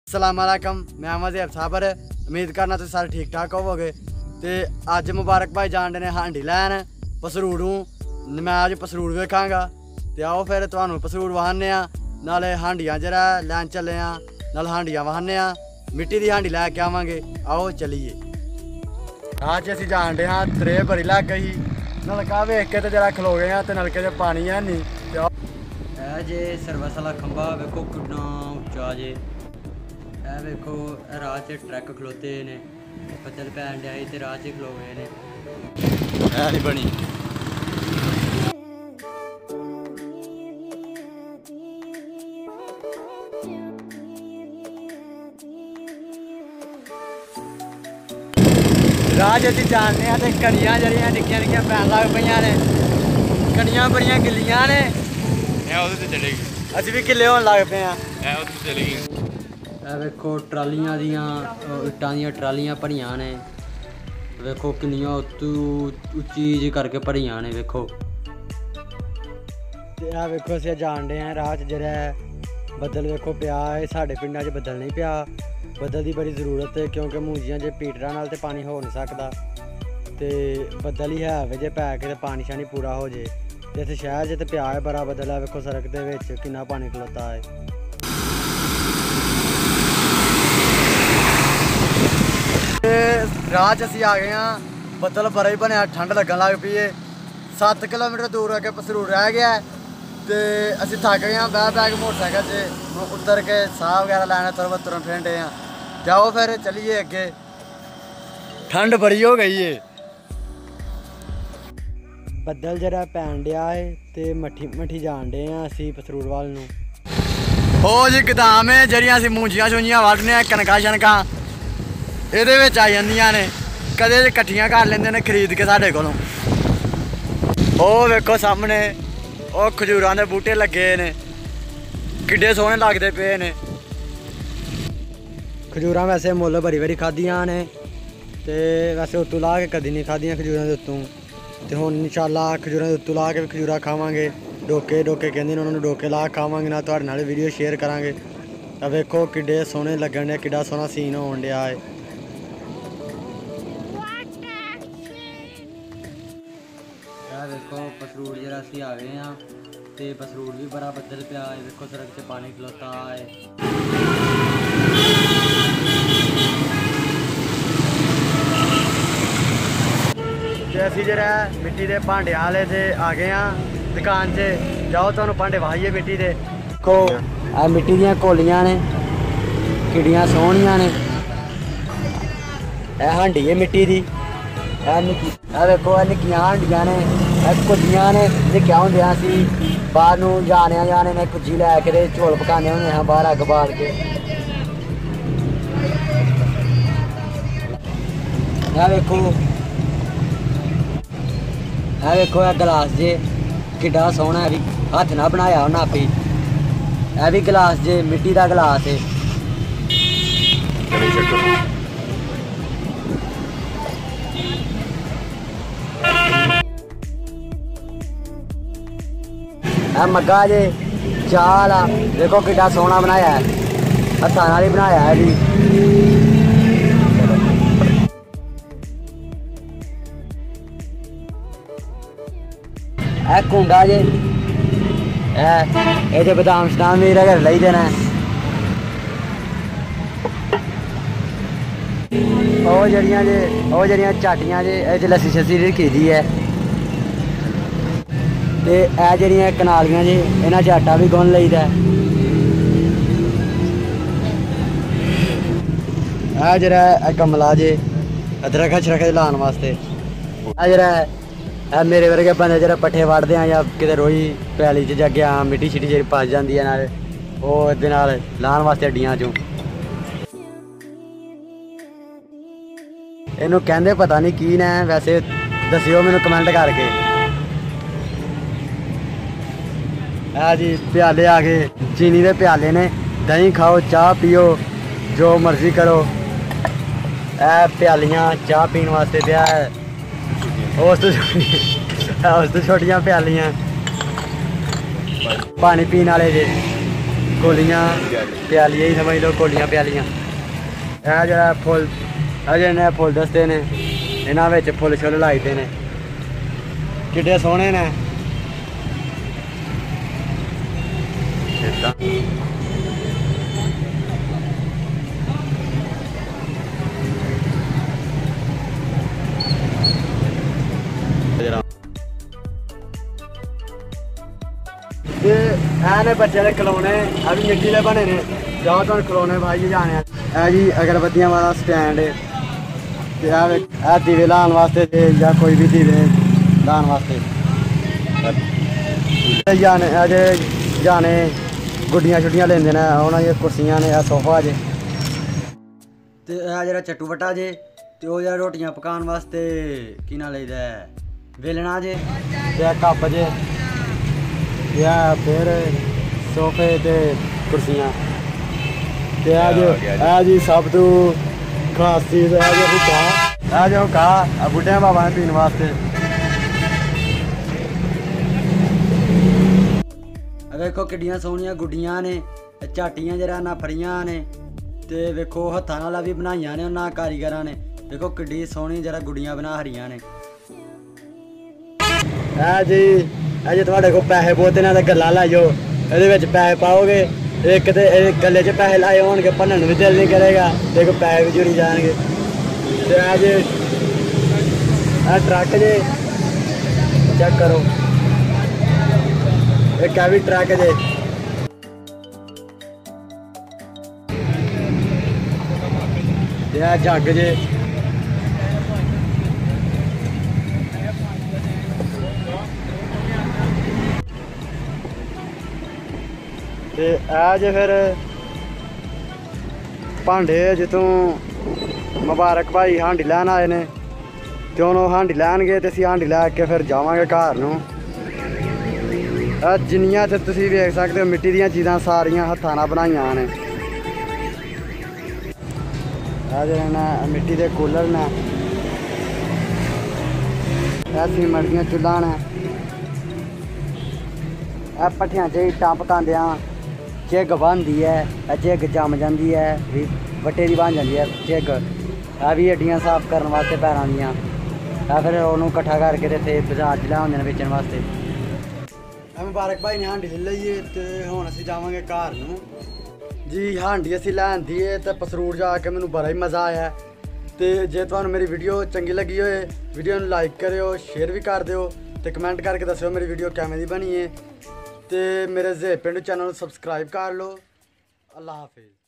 अस्सलामुअलैकुम, मैं मज़हब साबर। उम्मीद करना तुम सारे ठीक ठाक होवोगे। तो अज मुबारक भाई जान ने हांडी लैन पसरूड़ों। मैं अज पसरूड़ वेखांगा। तो आओ फिर तुहानू पसरूड़ वहाने नाले हांडियां जरा लैन चले नाल हांडियां वहाने मिट्टी की हांडी लैके आवांगे। आओ चलीए। अज असीं जान डे हाँ त्रे भरी लग गई। नलका वेख के तो जरा खलो गए हैं तो नलके च पानी है नहीं। ए जे सर्विस वाला खंबा वेखो कितना उच्चा जे। ए वेखो राह च ट्रक खलोते ने, बदल पैन डे ते राह च खलो गए ने। ऐ नहीं बनी राह असीं जाने तो कड़ियां जड़ियां निक्कियां निक्कियां पैन लग पईयां ने। कड़ियां बड़ियां गिल्लियां ने। असीं भी गिल्ले होन लग पे हैं। वेखो ट्रालियां दियां इट्टां दियां ट्रालियां भरियां ने। वेखो किन्नियां उच्ची करके भरियां ने। वेखो ते आ वेखो असीं जान डे हैं राह च जेह्ड़ा बदल वेखो पिया है। साढ़े पिंडां च बदल नहीं पिया। बदल की बड़ी जरूरत है क्योंकि मूंजियां जे पीटरां नाल ते पानी हो नहीं सकता। तो बदल ही है वे जे पै के पानी शानी पूरा हो जाए। तो इत्थे शहर च तो पिया है बड़ा बदल है। वेखो सड़क दे विच किन्ना पानी खलोता है। राह च असीं आ गए हैं। बदल बड़ा ही बनया, ठंड लगन लग पई है। 7 किलोमीटर दूर अगे पसरूड़ रह गया। तो असीं थक गए हैं बह बह के मोटरसाइकिल से उतर के साह वगैरह लैने तुरन फिरन डे हैं। जाओ फिर चलिए अगे। ठंड बड़ी हो गई है। बदल जरा पैन दिया है तो मट्ठी मट्ठी जान डे हैं असीं पसरूड़ वाल नूं। ओ जी गोदाम है जड़ियां असीं मूंजियां शूंजियां वड्डने कनकां शनकां इहदे विच आ जांदियां ने। कदे इकट्ठियां कर लैंदे ने खरीद के साडे कोलों। ओ वेखो सामने ओ खजूरां दे बूटे लगे ने, किड्डे सोहने लगदे पे ने। खजूरां वैसे मुੱਲ भरी भरी खादियां ने ते वैसे उत्तों ला के कदी नहीं खादियां खजूरां दे उत्तों। ते हुण इंशाअल्लाह खजूरां दे उत्तों ला के खजूरां खावांगे। डोके डोके कहंदे ने उन्होंने डोके ला खावांगे ना तुहाडे नाल वीडियो शेयर करांगे। तां वेखो किड्डे सोहने लगण डे, किड्डा सोहना सीन होण डिया है। वेखो पसरूड़ जरा असीं आ गए हैं तो पसरूड़ भी बड़ा बदल पिया है। वेखो सड़क से पानी खलोता है। ते असीं जरा मिट्टी के भांडे वाले से आ गए हैं दुकान से। जाओ तुहानूं भांडे वहाइए मिट्टी के। देखो आ मिट्टी दियां कोलियां ने, किड्डियां सोहणियां ने। ए हांडी है मिट्टी दी। देखो निक्कियां हांडियां ने, कुज्जियां ने। निक्किया होंदे असीं बाहर नूं जाने ने कुज्जी लैके ते चौल पकाने होंदे हां बाहर अग्ग बाल के। वेखो ए गलास जे किड्डा सोहना है भी हत्थ ना बनाया उन्हें आपे। ए भी गलास जे मिट्टी का गलास है। मग्गा जे चाह वाला देखो किड्डा सोहना बनाया है, हत्थां नाल ही बनाया है जी। कुंडा जे ये बदाम शदाम भी रगड़ लई देना। ਉਹ ਜਿਹੜੀਆਂ ਝਾਟੀਆਂ ਜੇ ਇਹ 'ਚ ਲੱਸੀ ਸ਼ੱਸੀ ਰੱਖੀ ਦੀ ਹੈ। ਤੇ ਇਹ ਜਿਹੜੀਆਂ ਕਨਾਲੀਆਂ ਜੇ ਇਹਨਾਂ 'ਚ ਆਟਾ ਵੀ ਗੁੰਨ ਲਈਦਾ। ਇਹ ਜਿਹੜਾ ਗਮਲਾ ਜੇ ਅਦਰਕ ਛਰਕ ਲਾਉਣ ਵਾਸਤੇ। ਇਹ ਜਿਹੜਾ ਇਹ ਮੇਰੇ ਵਰਗੇ ਬੰਦੇ ਜਿਹੜਾ ਪੱਠੇ ਵੱਢਦੇ ਆ ਜਾਂ ਕਿਤੇ ਰੋਈ ਪੈਲੀ 'ਚ ਜਾ ਗਿਆ ਮਿੱਟੀ ਛਿੱਟੀ ਜਿਹੜੀ ਫਸ ਜਾਂਦੀ ਹੈ ਨਾਲ ਉਹ ਇਹਦੇ ਨਾਲ ਲਾਉਣ ਵਾਸਤੇ ਅੱਡੀਆਂ 'ਚੋਂ। ਇਹਨੂੰ ਕਹਿੰਦੇ ਪਤਾ ਨਹੀਂ ਕੀ ਨੇ, ਵੈਸੇ ਦੱਸਿਓ ਮੈਨੂੰ ਕਮੈਂਟ ਕਰਕੇ। ਆ ਜੀ ਪਿਆਲੇ ਆ ਗਏ, ਚੀਨੀ ਦੇ ਪਿਆਲੇ ਨੇ। ਦਹੀਂ ਖਾਓ, ਚਾਹ ਪੀਓ, ਜੋ ਮਰਜ਼ੀ ਕਰੋ। ਇਹ ਪਿਆਲੀਆਂ ਚਾਹ ਪੀਣ ਵਾਸਤੇ ਪਿਆ ਹੈ। ਉਸ ਤੋਂ ਛੋਟੀਆਂ ਪਿਆਲੀਆਂ पानी पीने वाले जे ਕੋਲੀਆਂ ਪਿਆਲੀਆਂ ਹੀ ਸਮਝ ਲਓ, ਕੋਲੀਆਂ ਪਿਆਲੀਆਂ। ਇਹ ਜਿਹੜਾ ਫੁੱਲ ਜਿਹਨੇ ਫੁੱਲ ਦੱਸਦੇ ਨੇ, ਇਹਨਾਂ ਵਿੱਚ ਫੁੱਲ ਛੁੱਲ ਲਾਈਦੇ ਨੇ, ਕਿੱਡੇ ਸੋਹਣੇ ਨੇ। ਤੇ ਇਹ ਨੇ ਬੱਚੇ ਦੇ ਖਿਲੌਣੇ, ਇਹ ਵੀ ਮਿੱਟੀ ਦੇ ਬਣੇ ਨੇ। ਜਾਓ ਤੁਹਾਨੂੰ ਖਿਲੌਣੇ ਭਾਈ ਜੀ ਜਾਣੇ। ਇਹ ਜੀ ਅਗਰਬੱਤੀਆਂ ਵਾਲਾ ਸਟੈਂਡ ਹੈ, ਤੇ ਇਹ ਦੀਵੇ ਲਾਉਣ ਵਾਸਤੇ ਤੇ ਜਾਂ ਕੋਈ ਵੀ ਦੀਵੇ ਲਾਉਣ ਵਾਸਤੇ। ਜਾਣੇ ਗੁੱਡੀਆਂ ਛੁੱਡੀਆਂ ਲੈਂਦੇ ਨੇ, ਉਹਨਾਂ ਦੀਆਂ ਕੁਰਸੀਆਂ ਨੇ, ਇਹ ਸੋਫਾ ਜੇ। ਤੇ ਇਹ ਜਿਹੜਾ ਚੱਟੂ ਵੱਟਾ ਜੇ, ਤੇ ਉਹ ਜਿਹੜਾ ਰੋਟੀਆਂ ਪਕਾਉਣ ਵਾਸਤੇ ਕੀ ਨਾਂ ਲਈਦਾ ਵੇਲਣਾ ਜੇ। ਤੇ ਇਹ ਕੱਪ ਜੇ, ਇਹ ਫਿਰ ਸੋਫੇ ਤੇ ਕੁਰਸੀਆਂ। ਤੇ ਇਹ ਜੀ ਸਭ ਤੋਂ ਖਾਸ ਚੀਜ਼ ਹੈ ਜੋ ਹੁੱਕਾ, ਇਹ ਜੋ ਹੁੱਕਾ ਬੁੱਢਿਆਂ ਬਾਬਾ ਨੇ ਪੀਣ ਵਾਸਤੇ। ਵੇਖੋ ਕਿੱਡੀਆਂ ਸੋਹਣੀਆਂ ਗੁੱਡੀਆਂ ਨੇ, ਝਾਟੀਆਂ ਜਿਹੜਾ ਨਾ ਫਰੀਆਂ ਨੇ। ਤੇ ਵੇਖੋ ਹੱਥਾਂ ਨਾਲ ਵੀ ਬਣਾਈਆਂ ਨੇ ਉਹਨਾਂ ਕਾਰੀਗਰਾਂ ਨੇ। ਵੇਖੋ ਕਿੱਡੀ ਸੋਹਣੀ ਜਿਹੜਾ ਗੁੱਡੀਆਂ ਬਣਾ ਹਰੀਆਂ ਨੇ। ਇਹ ਜੀ ਤੁਹਾਡੇ ਕੋਲ ਪੈਸੇ ਬਹੁਤੇ ਨਾਲ ਗੱਲਾਂ ਲਾਇਓ, ਇਹਦੇ ਵਿੱਚ ਪੈਸੇ ਪਾਓਗੇ, ਇੱਕ ਤੇ ਗੱਲੇ 'ਚ ਪੈਸੇ ਲਾਏ ਹੋਣਗੇ, ਭੰਨਣ ਵੀ ਦਿਲ ਨਹੀਂ ਕਰੇਗਾ, ਤੇ ਇੱਕ ਪੈਸੇ ਵੀ ਜੁੜੀ ਜਾਣਗੇ। ਤੇ ਇਹ ਟਰੱਕ ਜੇ ਚੈੱਕ ਕਰੋ, ਇੱਕ ਇਹ ਵੀ ਟਰੱਕ ਜੇ। ਤੇ ਇਹ ਜੱਗ ਜੇ। ਤੇ ਇਹ ਜੇ ਫਿਰ ਭਾਂਡੇ ਜਿੱਥੋਂ ਮੁਬਾਰਕ ਭਾਈ ਹਾਂਡੀ ਲੈਣ ਆਏ ਨੇ, ਤੇ ਹੁਣ ਉਹ ਹਾਂਡੀ ਲੈਣਗੇ ਤੇ ਅਸੀਂ ਹਾਂਡੀ ਲੈ ਕੇ ਫਿਰ ਜਾਵਾਂਗੇ ਘਰ ਨੂੰ। ਜਿੰਨੀਆਂ ਤੇ ਤੁਸੀਂ ਵੇਖ ਸਕਦੇ ਹੋ ਮਿੱਟੀ ਦੀਆਂ ਚੀਜ਼ਾਂ ਸਾਰੀਆਂ ਹੱਥਾਂ ਨਾਲ ਬਣਾਈਆਂ ਨੇ। ਇਹ ਜਿਹੜੇ ਨਾ ਮਿੱਟੀ ਦੇ ਕੂਲਰ ਨੇ, ਇਹ ਸੀਮੈਂਟ ਦੀਆਂ ਚੁੱਲ੍ਹਾਂ ਨੇ। ਇਹ ਭੱਠਿਆਂ 'ਚ ਇੱਟਾਂ ਪਕਾਉਂਦਿਆਂ ਚਿੱਗ ਬਣਦੀ ਹੈ, ਇਹ ਚਿੱਗ ਜੰਮ ਜਾਂਦੀ ਹੈ, ਵੀ ਵੱਟੇ ਦੀ ਬਣ ਜਾਂਦੀ ਹੈ ਚਿੱਗ। ਇਹ ਵੀ ਹੱਡੀਆਂ ਸਾਫ਼ ਕਰਨ ਵਾਸਤੇ ਪੈਰਾਂ ਦੀਆਂ। ਇਹ ਫਿਰ ਉਹਨੂੰ ਇਕੱਠਾ ਕਰਕੇ ਤੇ ਇੱਥੇ ਬਾਜ਼ਾਰ 'ਚ ਲਿਆਉਂਦੇ ਨੇ ਵੇਚਣ ਵਾਸਤੇ। ਮੁਬਾਰਕ ਭਾਈ ਨੇ ਹਾਂਡੀ ਲੈ ਲਈਏ ਤੇ ਹੁਣ ਅਸੀਂ ਜਾਵਾਂਗੇ ਘਰ ਨੂੰ ਜੀ। ਹਾਂਡੀ ਅਸੀਂ ਲੈਂਦੀ ਹੈ ਤੇ ਪਸਰੂੜ ਜਾ ਕੇ ਮੈਨੂੰ ਬੜਾ ਹੀ ਮਜ਼ਾ ਆਇਆ। ਤੇ ਜੇ ਤੁਹਾਨੂੰ ਮੇਰੀ ਵੀਡੀਓ ਚੰਗੀ ਲੱਗੀ ਹੋਏ, ਵੀਡੀਓ ਨੂੰ ਲਾਈਕ ਕਰਿਓ, ਸ਼ੇਅਰ ਵੀ ਕਰ ਦਿਓ, ਤੇ ਕਮੈਂਟ ਕਰਕੇ ਦੱਸਿਓ ਮੇਰੀ ਵੀਡੀਓ ਕਿਵੇਂ ਦੀ ਬਣੀ ਹੈ। ਤੇ ਮੇਰੇ ਜ਼ੇ ਪਿੰਡ ਚੈਨਲ ਨੂੰ ਸਬਸਕ੍ਰਾਈਬ ਕਰ ਲਓ। ਅੱਲਾ ਹਾਫਿਜ਼।